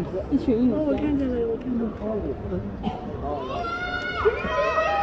一群影子。 哦，我看见了，我看到了。